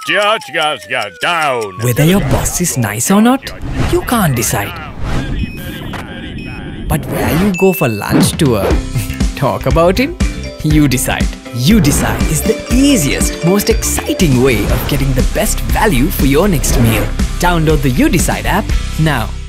Down. Whether your boss is nice or not, you can't decide. But where you go for lunch to talk about him, you decide. UDside is the easiest, most exciting way of getting the best value for your next meal. Download the UDside app now.